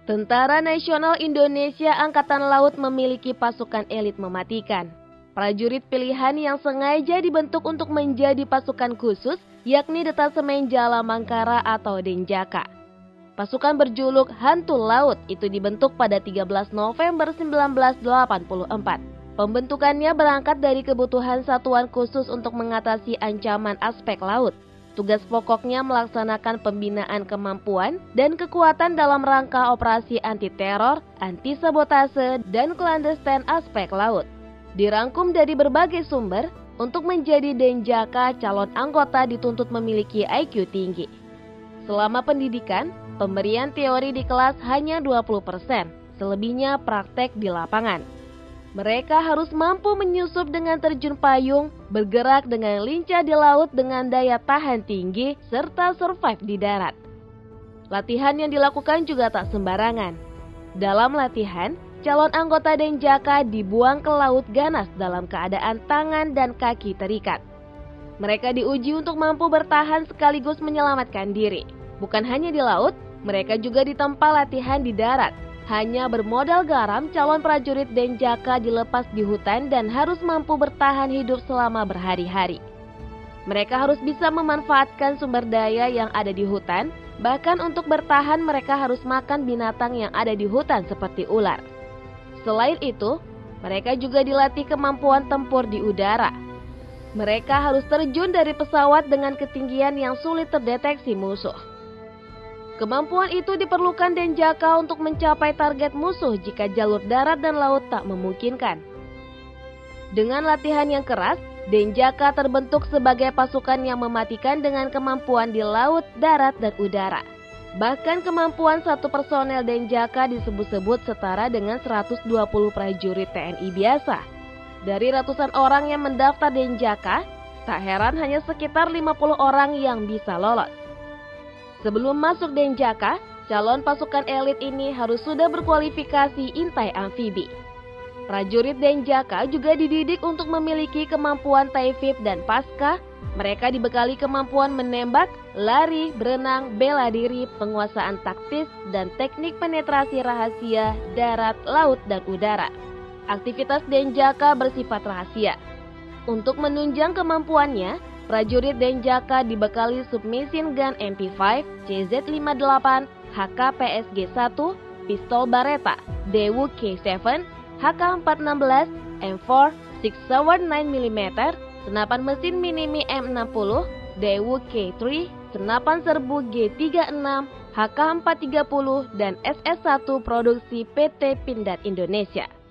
Tentara Nasional Indonesia Angkatan Laut memiliki pasukan elit mematikan. Prajurit pilihan yang sengaja dibentuk untuk menjadi pasukan khusus, yakni Detasemen Jala Mangkara atau Denjaka. Pasukan berjuluk Hantu Laut itu dibentuk pada 13 November 1984. Pembentukannya berangkat dari kebutuhan satuan khusus untuk mengatasi ancaman aspek laut. Tugas pokoknya melaksanakan pembinaan kemampuan dan kekuatan dalam rangka operasi anti-teror, anti-sabotase, dan clandestine aspek laut. Dirangkum dari berbagai sumber, untuk menjadi Denjaka, calon anggota dituntut memiliki IQ tinggi. Selama pendidikan, pemberian teori di kelas hanya 20%, selebihnya praktek di lapangan. Mereka harus mampu menyusup dengan terjun payung, bergerak dengan lincah di laut dengan daya tahan tinggi, serta survive di darat. Latihan yang dilakukan juga tak sembarangan. Dalam latihan, calon anggota Denjaka dibuang ke laut ganas dalam keadaan tangan dan kaki terikat. Mereka diuji untuk mampu bertahan sekaligus menyelamatkan diri. Bukan hanya di laut, mereka juga ditempa latihan di darat. Hanya bermodal garam, calon prajurit Denjaka dilepas di hutan dan harus mampu bertahan hidup selama berhari-hari. Mereka harus bisa memanfaatkan sumber daya yang ada di hutan, bahkan untuk bertahan mereka harus makan binatang yang ada di hutan seperti ular. Selain itu, mereka juga dilatih kemampuan tempur di udara. Mereka harus terjun dari pesawat dengan ketinggian yang sulit terdeteksi musuh. Kemampuan itu diperlukan Denjaka untuk mencapai target musuh jika jalur darat dan laut tak memungkinkan. Dengan latihan yang keras, Denjaka terbentuk sebagai pasukan yang mematikan dengan kemampuan di laut, darat, dan udara. Bahkan kemampuan satu personel Denjaka disebut-sebut setara dengan 120 prajurit TNI biasa. Dari ratusan orang yang mendaftar Denjaka, tak heran hanya sekitar 50 orang yang bisa lolos. Sebelum masuk Denjaka, calon pasukan elit ini harus sudah berkualifikasi intai amfibi. Prajurit Denjaka juga dididik untuk memiliki kemampuan taifib dan pasca. Mereka dibekali kemampuan menembak, lari, berenang, bela diri, penguasaan taktis, dan teknik penetrasi rahasia darat, laut, dan udara. Aktivitas Denjaka bersifat rahasia. Untuk menunjang kemampuannya, prajurit Denjaka dibekali submachine gun MP5, CZ58, HK-PSG-1, pistol Baretta, Daewoo K7, HK-416, M4, 6 9mm, senapan mesin Minimi M60, Daewoo K3, senapan serbu G36, HK-430, dan SS-1 produksi PT Pindad Indonesia.